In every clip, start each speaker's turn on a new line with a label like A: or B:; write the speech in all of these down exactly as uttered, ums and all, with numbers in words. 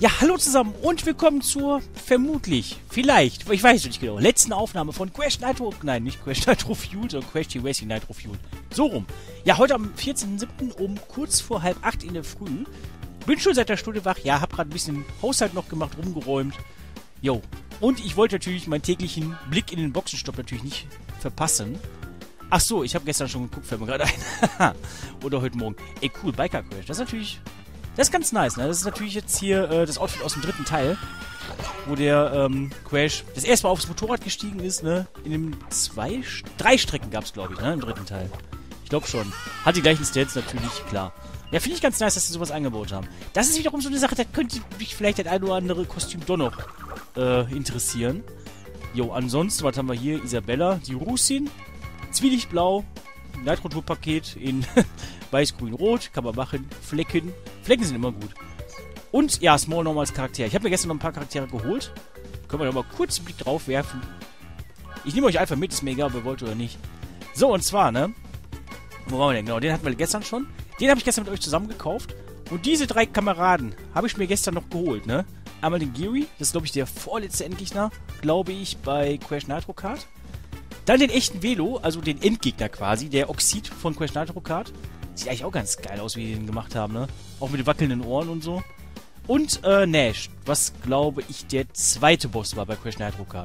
A: Ja, hallo zusammen und willkommen zur vermutlich, vielleicht, ich weiß nicht genau, letzten Aufnahme von Crash Nitro, nein, nicht Crash Nitro Fueled, sondern Crash Team Racing Nitro Fueled. So rum. Ja, heute am vierzehnten siebten um kurz vor halb acht in der Früh. Bin schon seit der Stunde wach, ja, hab gerade ein bisschen Haushalt noch gemacht, rumgeräumt. Jo. Und ich wollte natürlich meinen täglichen Blick in den Boxenstopp natürlich nicht verpassen. Ach so, ich habe gestern schon geguckt, fällt mir gerade ein. Oder heute Morgen. Ey, cool, Biker Crash. Das ist natürlich... Das ist ganz nice, ne? Das ist natürlich jetzt hier äh, das Outfit aus dem dritten Teil. Wo der ähm, Crash das erste Mal aufs Motorrad gestiegen ist, ne? In dem zwei... Drei Strecken gab es, glaube ich, ne? Im dritten Teil. Ich glaube schon. Hat die gleichen Stats natürlich, klar. Ja, finde ich ganz nice, dass sie sowas eingebaut haben. Das ist wiederum so eine Sache, da könnte mich vielleicht das ein oder andere Kostüm doch noch äh, interessieren. Jo, ansonsten, was haben wir hier? Isabella, die Rusin, Zwielichtblau, Nitro-Tour-Paket in Weiß, Grün, Rot, kann man machen, Flecken. Flecken sind immer gut. Und, ja, Small Normal als Charakter. Ich habe mir gestern noch ein paar Charaktere geholt. Können wir da mal kurz einen Blick drauf werfen. Ich nehme euch einfach mit, ist mir egal, ob ihr wollt oder nicht. So, und zwar, ne? Wo waren wir denn? Genau, den hatten wir gestern schon. Den habe ich gestern mit euch zusammen gekauft. Und diese drei Kameraden habe ich mir gestern noch geholt, ne? Einmal den Geary, das ist, glaube ich, der vorletzte Endgegner, glaube ich, bei Crash Nitro Kart. Dann den echten Velo, also den Endgegner quasi, der Oxid von Crash Nitro Kart. Sieht eigentlich auch ganz geil aus, wie die den gemacht haben, ne? Auch mit den wackelnden Ohren und so. Und, äh, Nash, was, glaube ich, der zweite Boss war bei Crash Nitro Kart.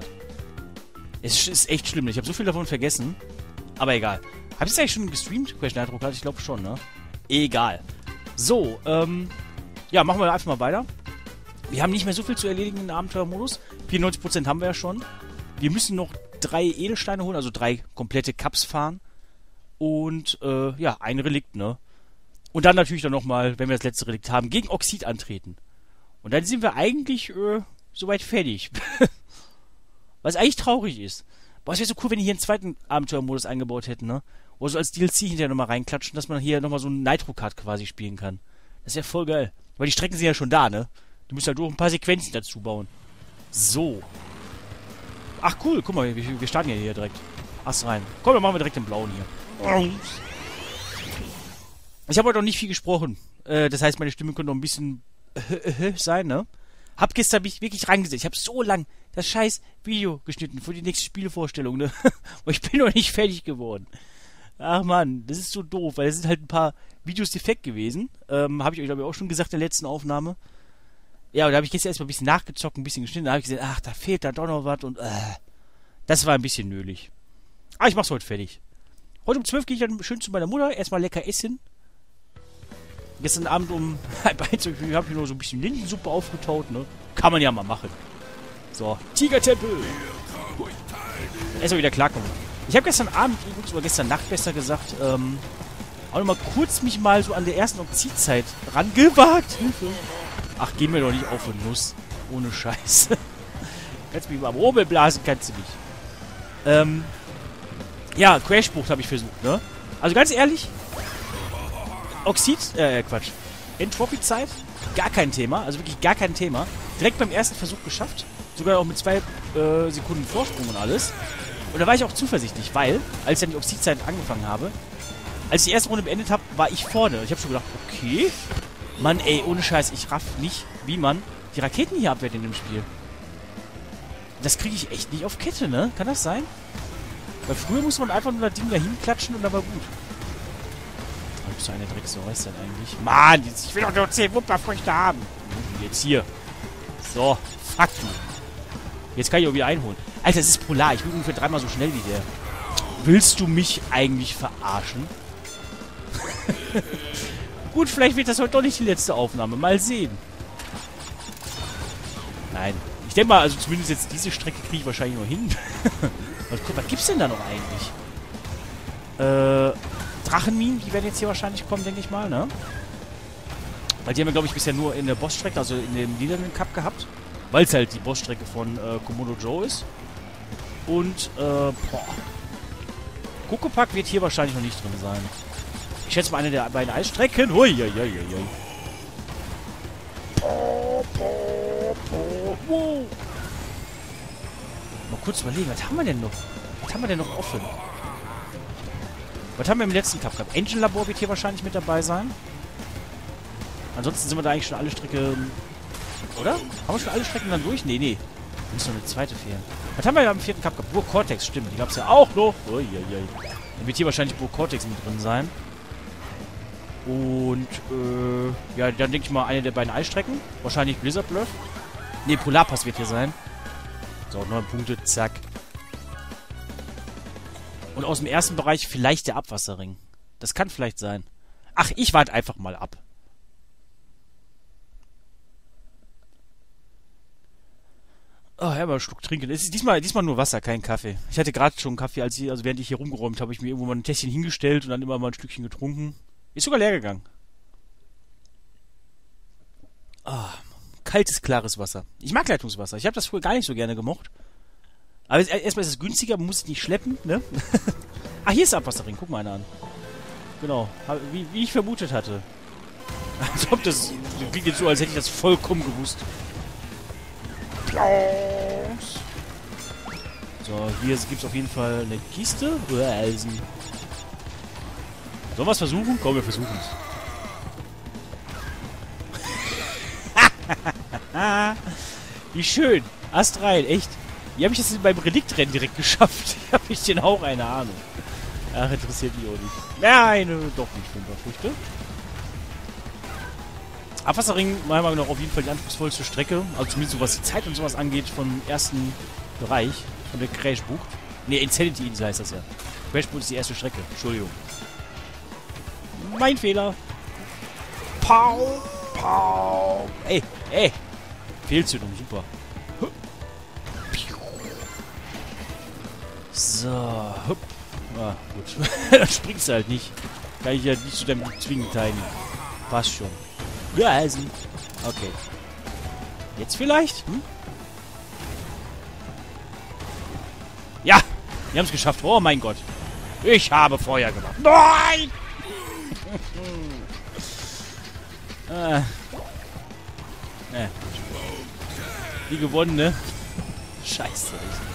A: Es ist echt schlimm, ich habe so viel davon vergessen. Aber egal. Hab ich es eigentlich schon gestreamt, Crash Nitro Kart? Ich glaube schon, ne? Egal. So, ähm... ja, machen wir einfach mal weiter. Wir haben nicht mehr so viel zu erledigen im Abenteuermodus. vierundneunzig Prozent haben wir ja schon. Wir müssen noch drei Edelsteine holen, also drei komplette Cups fahren. Und, äh, ja, ein Relikt, ne? Und dann natürlich dann nochmal, wenn wir das letzte Relikt haben, gegen Oxid antreten. Und dann sind wir eigentlich, äh, soweit fertig. Was eigentlich traurig ist. Boah, es wäre so cool, wenn die hier einen zweiten Abenteuermodus eingebaut hätten, ne? Oder so als D L C hinterher nochmal reinklatschen, dass man hier nochmal so einen Nitro-Kart quasi spielen kann. Das wäre voll geil. Weil die Strecken sind ja schon da, ne? Du musst halt nur ein paar Sequenzen dazu bauen. So. Ach cool, guck mal, wir, wir starten ja hier direkt. Ast rein. Komm, dann machen wir direkt den blauen hier. Ich habe heute noch nicht viel gesprochen. Äh, das heißt, meine Stimme könnte noch ein bisschen sein, ne? Hab gestern mich wirklich reingesetzt. Ich habe so lang das scheiß Video geschnitten für die nächste Spielevorstellung, ne? Und ich bin noch nicht fertig geworden. Ach man, das ist so doof, weil es sind halt ein paar Videos defekt gewesen. Ähm, habe ich euch, glaube ich, auch schon gesagt in der letzten Aufnahme. Ja, und da habe ich gestern erstmal ein bisschen nachgezockt, ein bisschen geschnitten. Da habe ich gesehen, ach, da fehlt da doch noch was und äh, das war ein bisschen nölig. Aber ich mach's heute fertig. Heute um zwölf gehe ich dann schön zu meiner Mutter, erstmal lecker essen. Gestern Abend um halb eins habe ich nur so ein bisschen Linsensuppe aufgetaut, ne? Kann man ja mal machen. So, Tigertempel. Erstmal wieder klarkommen. Ich habe gestern Abend, oder gestern Nacht besser gesagt, ähm, auch nochmal kurz mich mal so an der ersten Oxidzeit rangewagt. Hilfe. Ach, geh mir doch nicht auf und Nuss. Ohne Scheiße. Kannst mich mal am Rubbel blasen, kannst du mich. Ähm, ja, Crashbucht habe ich versucht, ne? Also ganz ehrlich, Oxid, äh, Quatsch. Entropy-Zeit, gar kein Thema, also wirklich gar kein Thema. Direkt beim ersten Versuch geschafft. Sogar auch mit zwei äh, Sekunden Vorsprung und alles. Und da war ich auch zuversichtlich, weil, als ich dann die Oxidzeit angefangen habe, als ich die erste Runde beendet habe, war ich vorne. Ich habe schon gedacht, okay, Mann, ey, ohne Scheiß, ich raff nicht, wie man die Raketen hier abwehrt in dem Spiel. Das kriege ich echt nicht auf Kette, ne? Kann das sein? Weil früher muss man einfach nur das Ding da hinklatschen und dann war gut. Was bist du eine Drecksau, was ist denn eigentlich? Mann, jetzt, ich will doch nur zehn Wupperfrüchte haben. Jetzt hier. So, fuck du. Jetzt kann ich auch wieder einholen. Alter, es ist Polar. Ich bin ungefähr dreimal so schnell wie der. Willst du mich eigentlich verarschen? Gut, vielleicht wird das heute doch nicht die letzte Aufnahme. Mal sehen. Nein. Ich denke mal, also zumindest jetzt diese Strecke kriege ich wahrscheinlich noch hin. was, was gibt's denn da noch eigentlich? Äh, Drachenminen, die werden jetzt hier wahrscheinlich kommen, denke ich mal, ne? Weil die haben wir, glaube ich, bisher nur in der Bossstrecke, also in dem lilanen Cup gehabt. Weil es halt die Bossstrecke von äh, Komodo Joe ist. Und, äh, boah. Kokopak wird hier wahrscheinlich noch nicht drin sein. Ich schätze mal eine der beiden Eisstrecken. Hui, hui, hui, hui. Oh, oh, oh, wow. Mal kurz überlegen, was haben wir denn noch? Was haben wir denn noch offen? Was haben wir im letzten Cup gehabt? Engine Labor wird hier wahrscheinlich mit dabei sein. Ansonsten sind wir da eigentlich schon alle Strecke Oder? Haben wir schon alle Strecken dann durch? Nee, nee. Da muss noch eine zweite fehlen. Was haben wir ja am vierten Cup gehabt? Burg Cortex, stimmt. Die gab es ja auch noch. Uiuiui. Dann wird hier wahrscheinlich Burg Cortex mit drin sein. Und, äh, ja, dann denke ich mal eine der beiden Eisstrecken. Wahrscheinlich Blizzard Bluff. Ne, Polarpass wird hier sein. So, neun Punkte, zack. Und aus dem ersten Bereich vielleicht der Abwasserring. Das kann vielleicht sein. Ach, ich warte einfach mal ab. Oh, ja, mal einen Schluck trinken. Es ist diesmal, diesmal nur Wasser, kein Kaffee. Ich hatte gerade schon Kaffee, als ich, also während ich hier rumgeräumt habe, ich mir irgendwo mal ein Tässchen hingestellt und dann immer mal ein Stückchen getrunken. Ist sogar leer gegangen. Ah, kaltes, klares Wasser. Ich mag Leitungswasser. Ich habe das früher gar nicht so gerne gemocht. Aber es, erstmal ist es günstiger, man muss es nicht schleppen, ne? Ah, hier ist der Abwasserring. Guck mal einer an. Genau. Wie, wie ich vermutet hatte. Als ob das... Das klingt jetzt so, als hätte ich das vollkommen gewusst. Applaus. So, hier gibt es auf jeden Fall eine Kiste. Eisen. Sollen wir es versuchen? Komm, wir versuchen es. Wie schön. Astrein, echt. Wie habe ich das beim Reliktrennen direkt geschafft? Habe ich den auch eine Ahnung. Ach, interessiert mich auch nicht. Nein, doch nicht. Fünferfrüchte. Abwasserring, meiner Meinung nach, auf jeden Fall die anspruchsvollste Strecke. Also zumindest so was die Zeit und sowas angeht vom ersten Bereich. Von der Crashbucht. Ne, Insanity Insel heißt das ja. Crashbucht ist die erste Strecke. Entschuldigung. Mein Fehler. Pau, pau. Ey, ey. Fehlzündung, super. So, hup. Ah, gut. Dann springst du halt nicht. Kann ich ja nicht zu deinem zwingen, Tiny. Passt schon. Ja, also. Okay. Jetzt vielleicht? Hm? Ja! Wir haben es geschafft. Oh mein Gott. Ich habe Feuer gemacht. Nein! ah. Äh. Wie gewonnen, ne? Scheiße.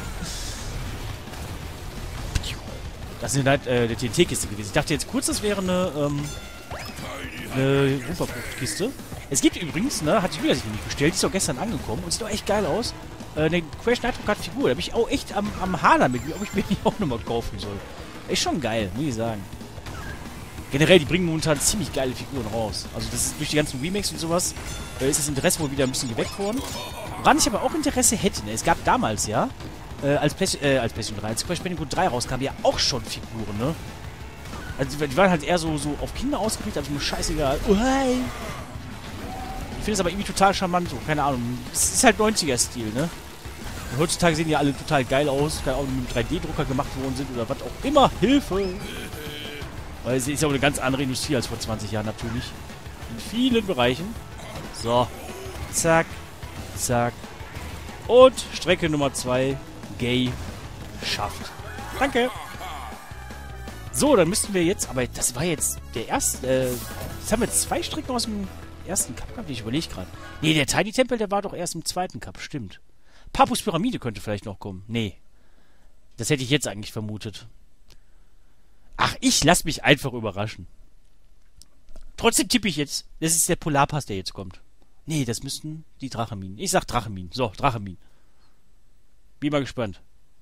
A: Das ist halt äh, der T N T-Kiste gewesen. Ich dachte jetzt kurz, das wäre eine, ähm, eine Wumperfruchtkiste. Es gibt übrigens, ne, hat die Julia sich nämlich bestellt, die ist doch gestern angekommen und sieht doch echt geil aus. Äh, eine Crash Nitro Kart Figur. Da bin ich auch echt am, am Hadern mit mir, ob ich mir die auch nochmal kaufen soll. Ist schon geil, muss ich sagen. Generell, die bringen momentan ziemlich geile Figuren raus. Also das ist durch die ganzen Remakes und sowas, äh, ist das Interesse wohl wieder ein bisschen geweckt worden. Woran ich aber auch Interesse hätte, ne? Es gab damals, ja, äh, als PlayStation, äh, als PlayStation drei, als Crash Bandicoot drei rauskam, ja auch schon Figuren, ne? Also die waren halt eher so, so auf Kinder ausgerichtet, also mir scheißegal. Oh, hey. Ich finde es aber irgendwie total charmant, so, keine Ahnung. Es ist halt neunziger-Stil, ne? Und heutzutage sehen die alle total geil aus, keine Ahnung, mit einem drei D-Drucker gemacht worden sind oder was auch immer. Hilfe! Weil es ist ja auch eine ganz andere Industrie als vor zwanzig Jahren natürlich. In vielen Bereichen. So. Zack. Zack. Und Strecke Nummer zwei. Gay. Schafft. Danke. So, dann müssten wir jetzt, aber das war jetzt der erste, äh, jetzt haben wir zwei Strecken aus dem ersten Cup gehabt, ich überlege gerade. Nee, der Tiny Tempel, der war doch erst im zweiten Cup, stimmt. Papus Pyramide könnte vielleicht noch kommen. Nee. Das hätte ich jetzt eigentlich vermutet. Ach, ich lasse mich einfach überraschen. Trotzdem tippe ich jetzt, das ist der Polarpass, der jetzt kommt. Nee, das müssten die Drachenminen. Ich sag Drachenminen. So, Drachenminen. Bin mal gespannt.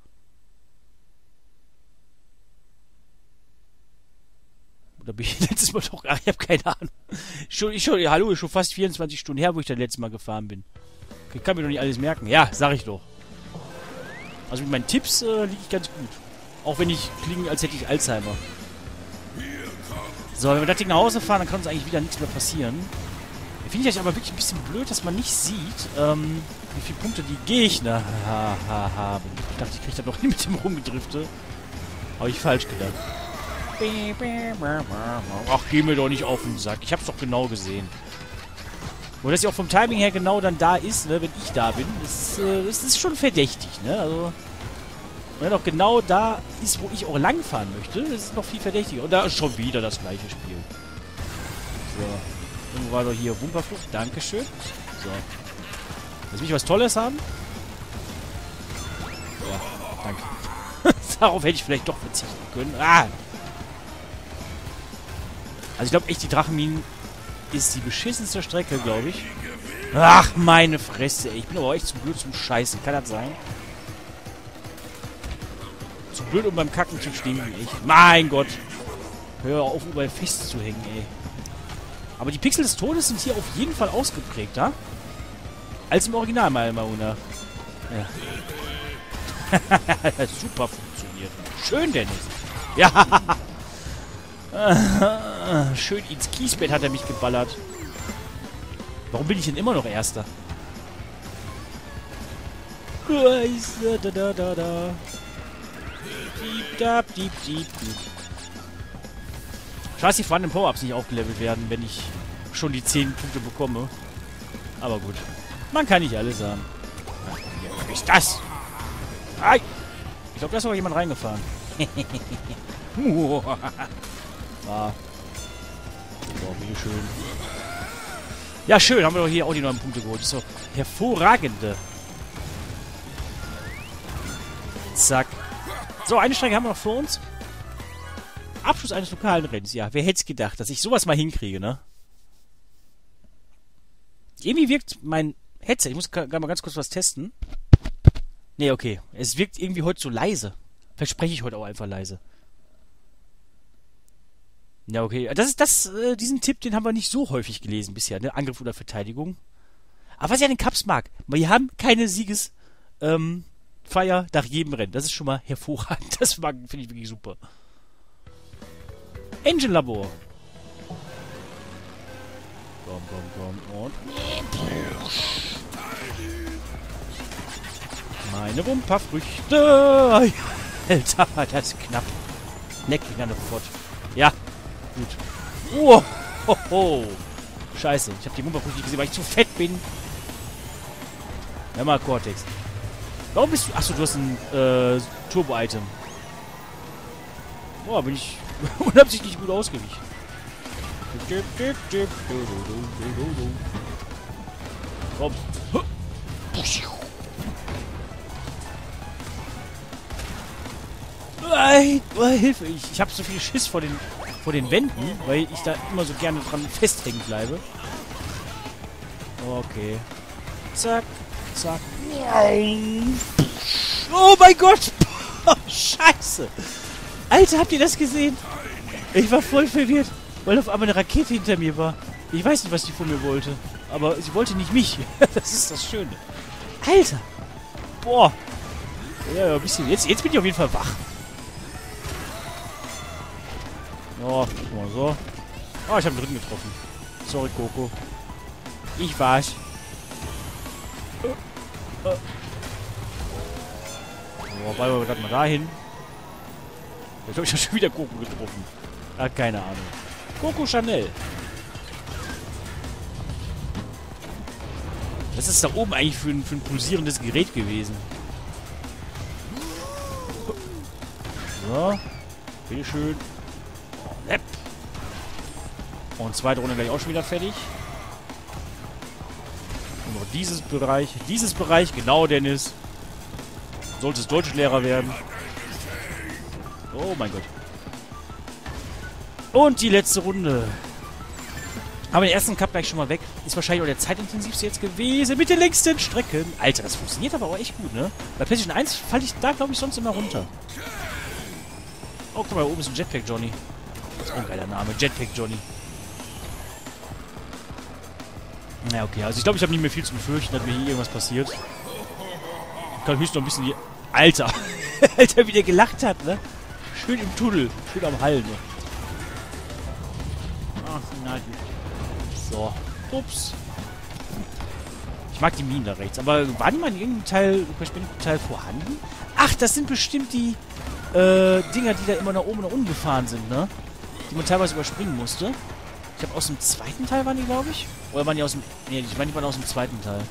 A: Oder bin ich letztes Mal doch... Ach, ich habe keine Ahnung. Schon, ich schon, hallo, ist schon fast vierundzwanzig Stunden her, wo ich das letzte Mal gefahren bin. Ich kann mir doch nicht alles merken. Ja, sag ich doch. Also mit meinen Tipps äh, liege ich ganz gut. Auch wenn ich klinge, als hätte ich Alzheimer. So, wenn wir das Ding nach Hause fahren, dann kann uns eigentlich wieder nichts mehr passieren. Finde ich aber wirklich ein bisschen blöd, dass man nicht sieht, ähm, wie viele Punkte die Gegner ha ha haben. Ich dachte, ich kriege da doch nie mit dem rumgedrifte. Habe ich falsch gedacht. Ach, geh mir doch nicht auf den Sack. Ich hab's doch genau gesehen. Wo das ja auch vom Timing her genau dann da ist, ne, wenn ich da bin, ist, äh, das ist schon verdächtig, ne, also... Wenn er doch genau da ist, wo ich auch langfahren möchte, das ist noch viel verdächtiger. Und da ist schon wieder das gleiche Spiel. So. Irgendwo war doch hier Wumperfrucht. Dankeschön. So. Lass mich was Tolles haben. Ja, danke. Darauf hätte ich vielleicht doch verzichten können. Ah! Also ich glaube echt, die Drachenminen ist die beschissenste Strecke, glaube ich. Ach, meine Fresse, ey. Ich bin aber echt zu blöd zum Scheißen. Kann das sein? Zu blöd, um beim Kacken zu stinken, echt. Mein Gott. Hör auf, überall festzuhängen, ey. Aber die Pixel des Todes sind hier auf jeden Fall ausgeprägter. Als im Original, mal Mauna. Ja. Super funktioniert. Schön, Dennis. Ja. Schön ins Kiesbett hat er mich geballert. Warum bin ich denn immer noch Erster? Da, da, da, da. Diep, dab, diep, diep, diep. Ich weiß, die vorhandenen Power-Ups nicht aufgelevelt werden, wenn ich schon die zehn Punkte bekomme. Aber gut. Man kann nicht alles haben. Was ist das? Ei! Ich glaube, da ist aber jemand reingefahren. ah. So, wie schön. Ja, schön. Haben wir doch hier auch die neuen Punkte geholt. So, hervorragende. Zack. So, eine Strecke haben wir noch vor uns. Abschluss eines lokalen Rennens. Ja, wer hätte es gedacht, dass ich sowas mal hinkriege, ne? Irgendwie wirkt mein Headset... Ich muss gerade mal ganz kurz was testen. Nee, okay. Es wirkt irgendwie heute so leise. Vielleicht spreche ich heute auch einfach leise. Ja, okay. Das ist das, äh, diesen Tipp, den haben wir nicht so häufig gelesen bisher, ne? Angriff oder Verteidigung. Aber was ich an den Cups mag, wir haben keine Siegesfeier ähm, Feier nach jedem Rennen. Das ist schon mal hervorragend. Das finde ich wirklich super. Engine Labor. Komm, komm, komm. Und... Meine Wumperfrüchte. Alter, das ist knapp. Leck mich an der Fort. Ja, gut. Oh, ho, ho. Scheiße, ich habe die Wumperfrüchte nicht gesehen, weil ich zu fett bin. Ja, mal Cortex. Warum bist du... Achso, du hast ein äh, Turbo-Item. Boah, bin ich unabsichtlich gut ausgewichen. Komm. Nein, oh, Hilfe. Ich, ich habe so viel Schiss vor den, vor den Wänden, weil ich da immer so gerne dran festhängen bleibe. Okay. Zack, zack. Oh mein Gott. Scheiße. Alter, habt ihr das gesehen? Ich war voll verwirrt, weil auf einmal eine Rakete hinter mir war. Ich weiß nicht, was die von mir wollte. Aber sie wollte nicht mich. Das ist das Schöne. Alter. Boah. Ja, ja, ein bisschen. Jetzt, jetzt bin ich auf jeden Fall wach. Oh, mal so. Oh, ich habe den dritten getroffen. Sorry, Coco. Ich war's. Uh, uh. Oh, weil wir gerade mal dahin. Jetzt habe ich ja schon wieder Coco getroffen. Ah, keine Ahnung. Coco Chanel. Was ist da oben eigentlich für ein, für ein pulsierendes Gerät gewesen? So. Bitteschön. Lepp. Und zweite Runde gleich auch schon wieder fertig. Und noch dieses Bereich. Dieses Bereich, genau, Dennis. Sollte es Deutschlehrer werden. Oh mein Gott. Und die letzte Runde. Aber den ersten Cup gleich schon mal weg. Ist wahrscheinlich auch der zeitintensivste jetzt gewesen. Mit den längsten Strecken. Alter, das funktioniert aber auch echt gut, ne? Bei PlayStation eins falle ich da, glaube ich, sonst immer runter. Oh, guck mal, da oben ist ein Jetpack Johnny. Das ist auch ein geiler Name. Jetpack Johnny. Na, okay. Also ich glaube, ich habe nicht mehr viel zu befürchten, dass mir hier irgendwas passiert. Ich kann höchstens noch ein bisschen die... Alter. Alter, wie der gelacht hat, ne? Schön im Tunnel. Schön am Hall, ne? Ach, nein. So. Ups. Ich mag die Minen da rechts. Aber waren die mal in irgendeinem Teil, Teil vorhanden? Ach, das sind bestimmt die äh, Dinger, die da immer nach oben und nach unten gefahren sind, ne? Die man teilweise überspringen musste. Ich glaube, aus dem zweiten Teil waren die, glaube ich. Oder waren die aus dem... Nee, ich meine, die waren aus dem zweiten Teil.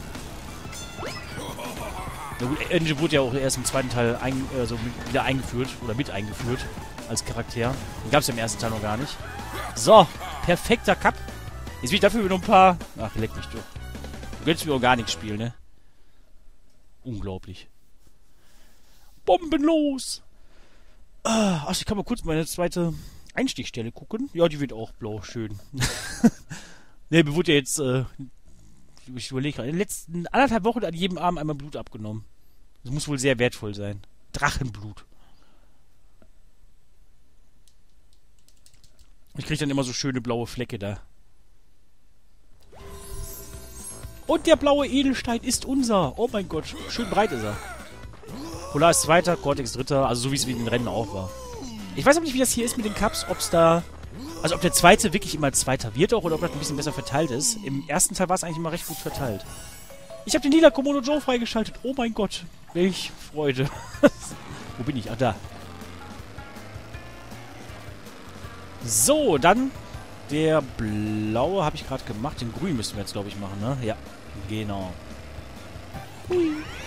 A: Na gut, Engine wurde ja auch erst im zweiten Teil ein, äh, so mit, wieder eingeführt. Oder mit eingeführt. Als Charakter. Den gab es ja im ersten Teil noch gar nicht. So. Perfekter Cup. Jetzt will ich dafür wieder noch ein paar... Ach, leck mich doch. Du könntest mir auch gar nichts spielen, ne? Unglaublich. Bombenlos! Ah, ach, ich kann mal kurz meine zweite Einstichstelle gucken. Ja, die wird auch blau. Schön. Ne, mir wurde ja jetzt... Äh, ich überlege gerade, in den letzten anderthalb Wochen an jedem Abend einmal Blut abgenommen. Das muss wohl sehr wertvoll sein. Drachenblut. Ich kriege dann immer so schöne blaue Flecke da. Und der blaue Edelstein ist unser. Oh mein Gott, schön breit ist er. Polar ist Zweiter, Cortex Dritter, also so wie es in den Rennen auch war. Ich weiß aber nicht, wie das hier ist mit den Cups, ob es da... Also ob der Zweite wirklich immer Zweiter wird auch, oder ob das ein bisschen besser verteilt ist. Im ersten Teil war es eigentlich immer recht gut verteilt. Ich habe den lila Komodo Joe freigeschaltet. Oh mein Gott, welch Freude. Wo bin ich? Ach, da. So, dann der blaue habe ich gerade gemacht. Den grünen müssten wir jetzt, glaube ich, machen, ne? Ja, genau. Hui.